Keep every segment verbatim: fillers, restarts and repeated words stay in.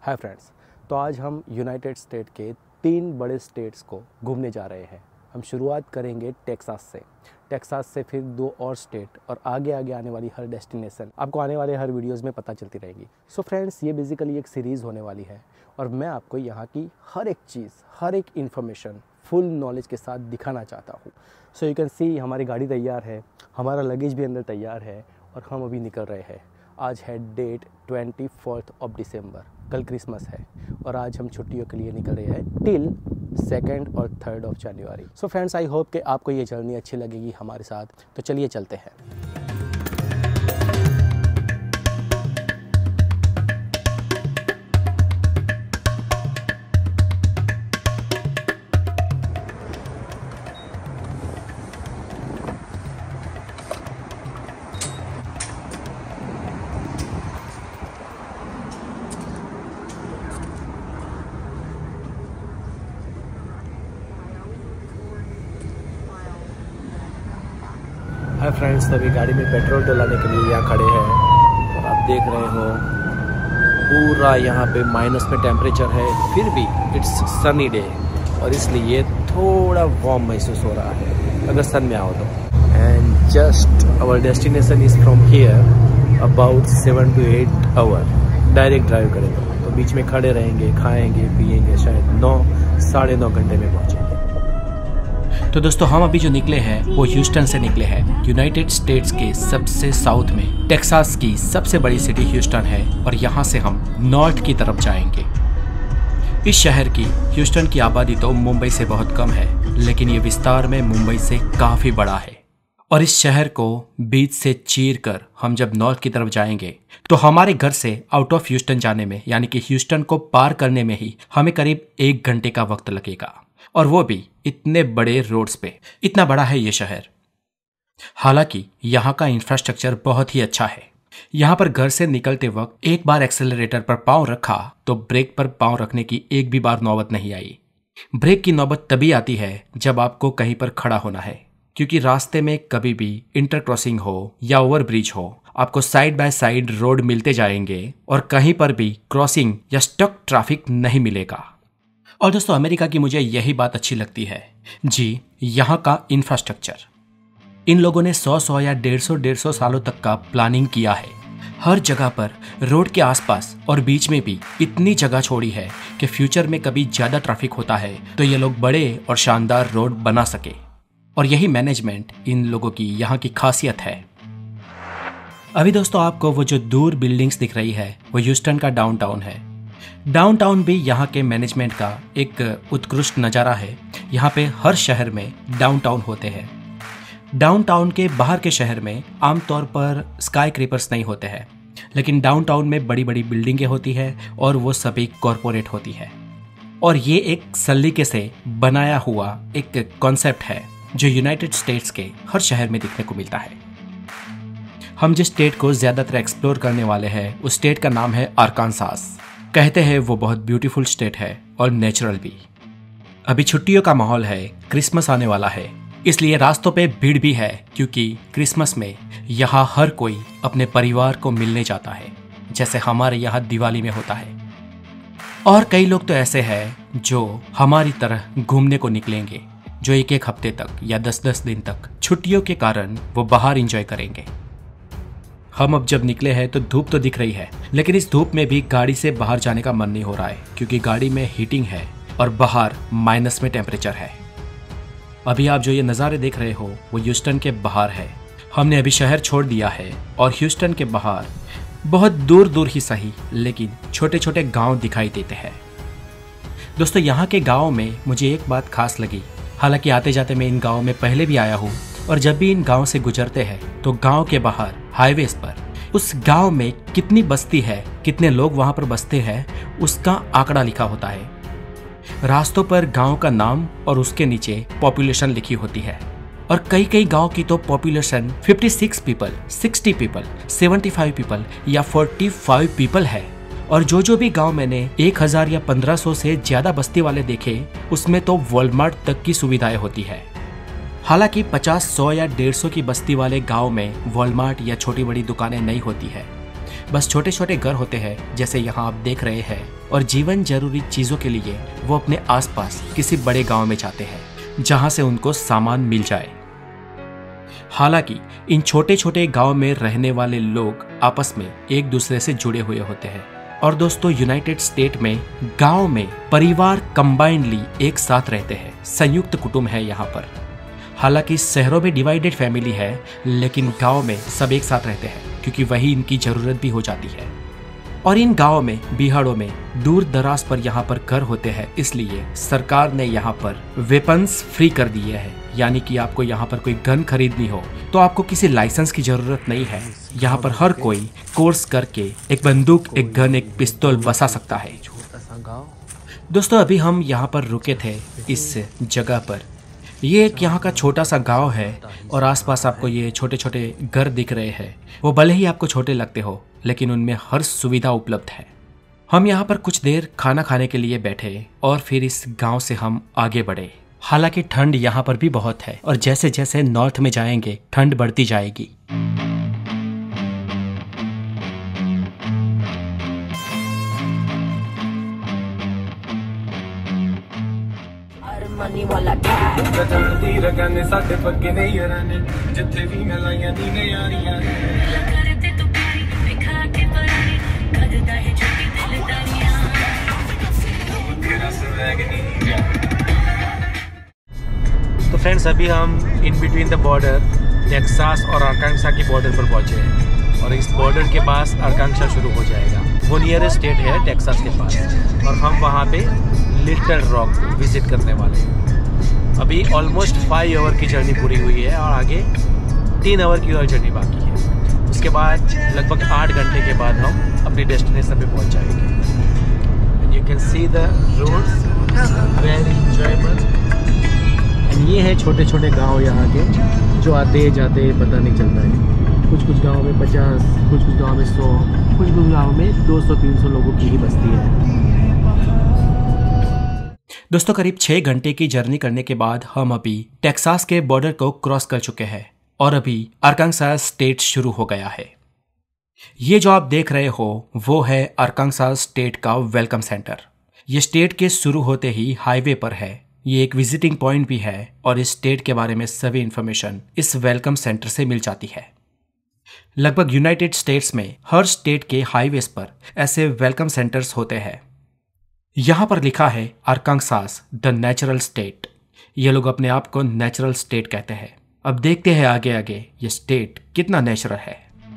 Hi friends, तो आज हम यूनाइटेड स्टेट के तीन बड़े स्टेट्स को घूमने जा रहे हैं। हम शुरुआत करेंगे टेक्सास से, टेक्सास से फिर दो और स्टेट और आगे आगे आने वाली हर डेस्टिनेशन आपको आने वाले हर वीडियोस में पता चलती रहेगी। सो so फ्रेंड्स, ये बेसिकली एक सीरीज़ होने वाली है और मैं आपको यहाँ की हर एक चीज़, हर एक इन्फॉर्मेशन फुल नॉलेज के साथ दिखाना चाहता हूँ। सो यू कैन सी हमारी गाड़ी तैयार है, हमारा लगेज भी अंदर तैयार है और हम अभी निकल रहे हैं। आज है date twenty fourth of December, कल क्रिसमस है और आज हम छुट्टियों के लिए निकल रहे हैं टिल सेकेंड और third of January. So friends, I hope कि आपको ये जर्नी अच्छी लगेगी हमारे साथ, तो चलिए चलते हैं। हाय फ्रेंड्स, तो अभी गाड़ी में पेट्रोल डलाने के लिए यहाँ खड़े हैं और आप देख रहे हो पूरा यहाँ पे माइनस में टेम्परेचर है, फिर भी इट्स सनी डे और इसलिए थोड़ा वार्म महसूस हो रहा है अगर सन में आओ तो। And just our destination is from here about seven to eight hour direct drive करें तो, तो बीच में खड़े रहेंगे, खाएंगे पिएंगे, शायद नौ साढ़े नौ घंटे में पहुँचेंगे। तो दोस्तों, हम अभी जो निकले हैं वो ह्यूस्टन से निकले हैं। यूनाइटेड स्टेट्स के सबसे साउथ में टेक्सास की सबसे बड़ी सिटी ह्यूस्टन है और यहाँ से हम नॉर्थ की तरफ जाएंगे। इस शहर की, ह्यूस्टन की आबादी तो मुंबई से बहुत कम है, लेकिन ये विस्तार में मुंबई से काफी बड़ा है। और इस शहर को बीच से चीर कर हम जब नॉर्थ की तरफ जाएंगे तो हमारे घर से आउट ऑफ ह्यूस्टन जाने में, यानी कि ह्यूस्टन को पार करने में ही हमें करीब एक घंटे का वक्त लगेगा, और वो भी इतने बड़े रोड्स पे। इतना बड़ा है ये शहर। हालांकि यहाँ का इंफ्रास्ट्रक्चर बहुत ही अच्छा है। यहाँ पर घर से निकलते वक्त एक बार एक्सेलरेटर पर पांव रखा तो ब्रेक पर पांव रखने की एक भी बार नौबत नहीं आई। ब्रेक की नौबत तभी आती है जब आपको कहीं पर खड़ा होना है, क्योंकि रास्ते में कभी भी इंटर क्रॉसिंग हो या ओवर ब्रिज हो, आपको साइड बाय साइड रोड मिलते जाएंगे और कहीं पर भी क्रॉसिंग या स्टक ट्रैफिक नहीं मिलेगा। और दोस्तों, अमेरिका की मुझे यही बात अच्छी लगती है जी, यहाँ का इंफ्रास्ट्रक्चर। इन लोगों ने सौ सौ या डेढ़ सौ डेढ़ सौ सालों तक का प्लानिंग किया है। हर जगह पर रोड के आसपास और बीच में भी इतनी जगह छोड़ी है कि फ्यूचर में कभी ज्यादा ट्रैफिक होता है तो ये लोग बड़े और शानदार रोड बना सके। और यही मैनेजमेंट इन लोगों की यहाँ की खासियत है। अभी दोस्तों, आपको वो जो दूर बिल्डिंग्स दिख रही है वो ह्यूस्टन का डाउनटाउन है। डाउनटाउन भी यहाँ के मैनेजमेंट का एक उत्कृष्ट नज़ारा है। यहाँ पे हर शहर में डाउनटाउन होते हैं। डाउनटाउन के बाहर के शहर में आमतौर पर स्काई क्रेपर्स नहीं होते हैं, लेकिन डाउनटाउन में बड़ी बड़ी बिल्डिंगें होती है और वो सभी कॉरपोरेट होती है। और ये एक सलीके से बनाया हुआ एक कॉन्सेप्ट है जो यूनाइटेड स्टेट्स के हर शहर में दिखने को मिलता है। हम जिस स्टेट को ज़्यादातर एक्सप्लोर करने वाले हैं उस स्टेट का नाम है आर्कानसास। कहते हैं वो बहुत ब्यूटीफुल स्टेट है और नेचुरल भी। अभी छुट्टियों का माहौल है, क्रिसमस आने वाला है, इसलिए रास्तों पे भीड़ भी है, क्योंकि क्रिसमस में यहाँ हर कोई अपने परिवार को मिलने जाता है, जैसे हमारे यहाँ दिवाली में होता है। और कई लोग तो ऐसे हैं जो हमारी तरह घूमने को निकलेंगे, जो एक एक हफ्ते तक या दस दस दिन तक छुट्टियों के कारण वो बाहर एंजॉय करेंगे। हम अब जब निकले हैं तो धूप तो दिख रही है, लेकिन इस धूप में भी गाड़ी से बाहर जाने का मन नहीं हो रहा है, क्योंकि गाड़ी में हीटिंग है और बाहर माइनस में टेम्परेचर है। अभी आप जो ये नज़ारे देख रहे हो वो ह्यूस्टन के बाहर है। हमने अभी शहर छोड़ दिया है और ह्यूस्टन के बाहर बहुत दूर दूर ही सही, लेकिन छोटे छोटे गाँव दिखाई देते हैं। दोस्तों, यहाँ के गाँव में मुझे एक बात खास लगी। हालांकि आते जाते मैं इन गाँव में पहले भी आया हूँ, और जब भी इन गांव से गुजरते हैं तो गांव के बाहर हाईवेज पर उस गांव में कितनी बस्ती है, कितने लोग वहां पर बसते हैं, उसका आंकड़ा लिखा होता है। रास्तों पर गांव का नाम और उसके नीचे पॉपुलेशन लिखी होती है। और कई कई गांव की तो पॉपुलेशन छप्पन पीपल, साठ पीपल, पचहत्तर पीपल या पैंतालीस पीपल है। और जो जो भी गांव मैंने एक हज़ार या पंद्रह सौ से ज्यादा बस्ती वाले देखे, उसमें तो वॉलमार्ट तक की सुविधाएं होती है। हालांकि पचास, सौ या डेढ़ सौ की बस्ती वाले गांव में वॉलमार्ट या छोटी बड़ी दुकानें नहीं होती है, बस छोटे छोटे घर होते हैं, जैसे यहाँ आप देख रहे हैं। और जीवन जरूरी चीजों के लिए वो अपने आसपास किसी बड़े गांव में जाते हैं जहां से उनको सामान मिल जाए। हालांकि इन छोटे छोटे गांव में रहने वाले लोग आपस में एक दूसरे से जुड़े हुए होते हैं। और दोस्तों, यूनाइटेड स्टेट में गांव में परिवार कंबाइंडली एक साथ रहते हैं, संयुक्त कुटुंब है यहाँ पर। हालांकि शहरों में डिवाइडेड फैमिली है, लेकिन गांव में सब एक साथ रहते हैं क्योंकि वही इनकी जरूरत भी हो जाती है। और इन गांव में, बिहाड़ों में दूर दराज पर यहाँ पर घर होते हैं, इसलिए सरकार ने यहाँ पर वेपन्स फ्री कर दिए हैं। यानी कि आपको यहाँ पर कोई गन खरीदनी हो तो आपको किसी लाइसेंस की जरूरत नहीं है। यहाँ पर हर कोई कोर्स करके एक बंदूक, एक गन, एक पिस्तौल बसा सकता है। दोस्तों, अभी हम यहाँ पर रुके थे इस जगह पर। ये एक यहाँ का छोटा सा गांव है और आसपास आपको ये छोटे छोटे घर दिख रहे हैं। वो भले ही आपको छोटे लगते हो, लेकिन उनमें हर सुविधा उपलब्ध है। हम यहाँ पर कुछ देर खाना खाने के लिए बैठे और फिर इस गांव से हम आगे बढ़े। हालांकि ठंड यहाँ पर भी बहुत है और जैसे जैसे नॉर्थ में जाएंगे ठंड बढ़ती जाएगी। तो फ्रेंड्स, अभी हम in between the border Texas और आर्कांसा की बॉर्डर पर पहुंचे हैं और इस बॉर्डर के पास आर्कांसा शुरू हो जाएगा। वो नियरेस्ट स्टेट है टेक्सास के पास और हम वहाँ पे लिटिल रॉक विजिट करने वाले हैं। अभी ऑलमोस्ट फाइव आवर की जर्नी पूरी हुई है और आगे तीन आवर की और जर्नी बाकी है। उसके बाद लगभग आठ घंटे के बाद हम अपनी डेस्टिनेशन पे पहुँच जाएंगे। You can see the roads very enjoyable. ये है छोटे छोटे गांव यहाँ के, जो आते जाते पता नहीं चलता है। कुछ कुछ गांव में पचास, कुछ कुछ गांव में सौ, कुछ कुछ गांव में दो सौ तीन सौ लोगों की ही बस्ती है। दोस्तों, करीब छः घंटे की जर्नी करने के बाद हम अभी टेक्सास के बॉर्डर को क्रॉस कर चुके हैं और अभी आर्कांसास स्टेट शुरू हो गया है। ये जो आप देख रहे हो वो है आर्कांसास स्टेट का वेलकम सेंटर। ये स्टेट के शुरू होते ही हाईवे पर है। ये एक विजिटिंग पॉइंट भी है और इस स्टेट के बारे में सभी इंफॉर्मेशन इस वेलकम सेंटर से मिल जाती है। लगभग यूनाइटेड स्टेट्स में हर स्टेट के हाईवेज पर ऐसे वेलकम सेंटर्स होते हैं। यहाँ पर लिखा है आर्कांसास द नेचुरल स्टेट। ये लोग अपने आप को नेचुरल स्टेट कहते हैं। अब देखते हैं आगे आगे ये स्टेट कितना नेचुरल है।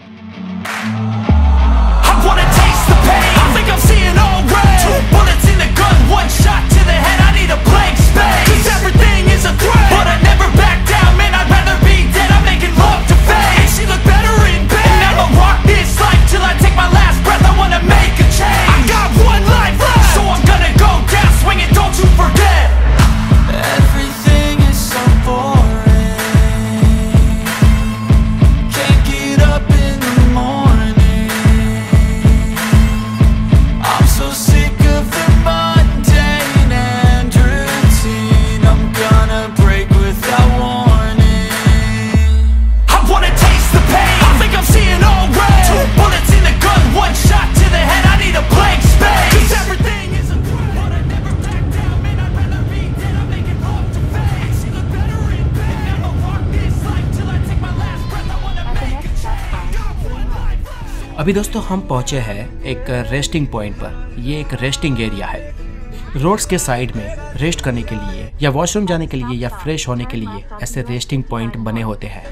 अभी दोस्तों हम पहुंचे हैं एक रेस्टिंग पॉइंट पर। ये एक रेस्टिंग एरिया है। रोड्स के साइड में रेस्ट करने के लिए या वॉशरूम जाने के लिए या फ्रेश होने के लिए ऐसे रेस्टिंग पॉइंट बने होते हैं।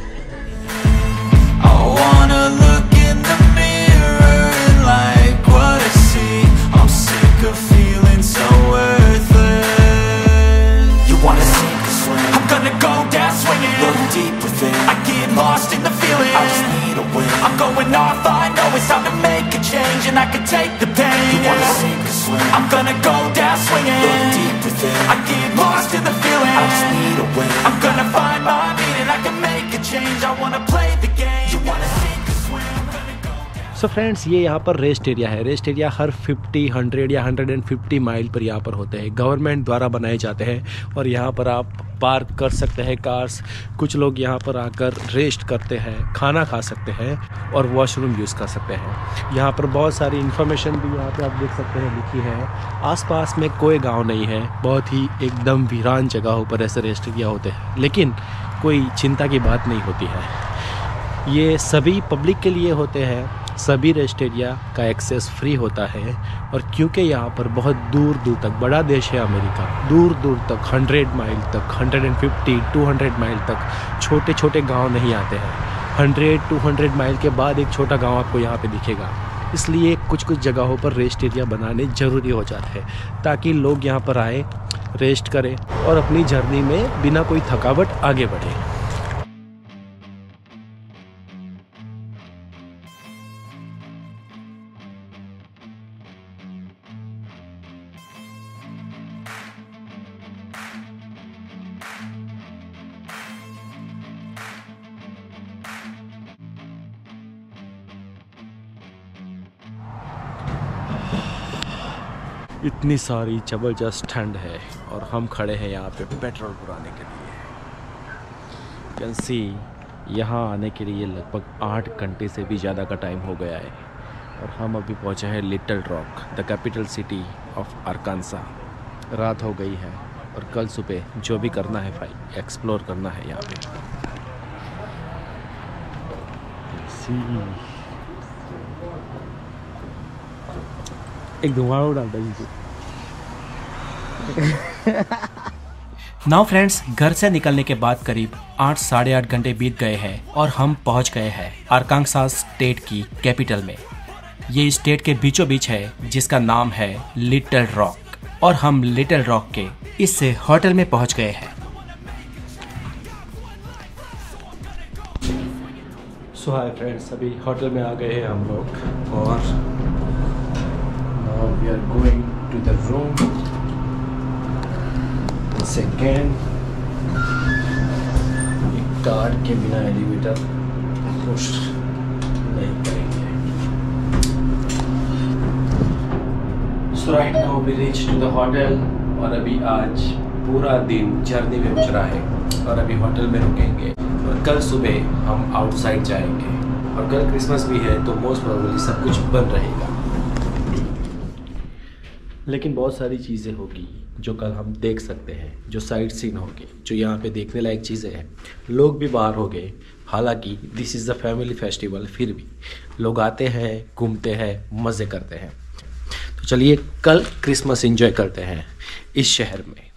I'm going off, I know it's time to make a change, and I can take the pain. You wanna sink or swim? I'm gonna go down swinging. Look deep within. I get lost in the feeling. I just need a win. I'm gonna find my meaning. I can make a change. I wanna play the game. You wanna sink or swim? I'm gonna go down. So friends, ये यहाँ पर rest area है। Rest area हर fifty, hundred या hundred and fifty mile पर यहाँ पर होते हैं, गवर्नमेंट द्वारा बनाए जाते हैं। और यहाँ पर आप पार्क कर सकते हैं कार्स। कुछ लोग यहाँ पर आकर रेस्ट करते हैं, खाना खा सकते हैं और वॉशरूम यूज़ कर सकते हैं। यहाँ पर बहुत सारी इन्फॉर्मेशन भी यहाँ पे आप देख सकते हैं लिखी है। आसपास में कोई गांव नहीं है, बहुत ही एकदम वीरान जगहों पर ऐसे रेस्ट एरिया होते हैं, लेकिन कोई चिंता की बात नहीं होती है। ये सभी पब्लिक के लिए होते हैं। सभी रेस्ट एरिया का एक्सेस फ्री होता है। और क्योंकि यहाँ पर बहुत दूर दूर तक, बड़ा देश है अमेरिका, दूर दूर तक हंड्रेड माइल तक, hundred and fifty, two hundred mile तक छोटे छोटे गांव नहीं आते हैं। हंड्रेड टू हंड्रेड माइल के बाद एक छोटा गांव आपको यहाँ पे दिखेगा। इसलिए कुछ कुछ जगहों पर रेस्ट एरिया बनाने ज़रूरी हो जाते हैं, ताकि लोग यहाँ पर आए, रेस्ट करें और अपनी जर्नी में बिना कोई थकावट आगे बढ़े। इतनी सारी ज़बरदस्त ठंड है और हम खड़े हैं यहाँ पे पेट्रोल भराने के लिए। कैन सी यहाँ आने के लिए लगभग आठ घंटे से भी ज़्यादा का टाइम हो गया है और हम अभी पहुँचे हैं Little Rock, the capital city of Arkansas. रात हो गई है और कल सुबह जो भी करना है भाई, एक्सप्लोर करना है यहाँ पे। एक धुआं डाल दीजिए। नाउ फ्रेंड्स, घर से निकलने के बाद करीब आठ साढ़े आठ घंटे बीत गए हैं और हम पहुंच गए हैं आर्कांसा स्टेट की कैपिटल में। ये स्टेट के बीचों बीच है जिसका नाम है लिटिल रॉक और हम लिटिल रॉक के इस होटल में पहुंच गए हैं। सो हाय फ्रेंड्स, अभी होटल में आ गए हैं हम लोग और now we are going to the room. Second, एक कार्ड के बिना एलिवेटर पुश नहीं करेंगे। So right now we reached to the hotel और अभी आज पूरा दिन जर्नी में गुजरा है और अभी होटल में रुकेंगे और कल सुबह हम आउटसाइड जाएंगे। और कल क्रिसमस भी है तो मोस्ट प्रोबेबली सब कुछ बंद रहेगा, लेकिन बहुत सारी चीज़ें होगी जो कल हम देख सकते हैं, जो साइट सीन होगी, जो यहाँ पे देखने लायक चीज़ें हैं। लोग भी बाहर हो गए, हालांकि this is the family festival, फिर भी लोग आते हैं, घूमते हैं, मज़े करते हैं। तो चलिए कल क्रिसमस एंजॉय करते हैं इस शहर में।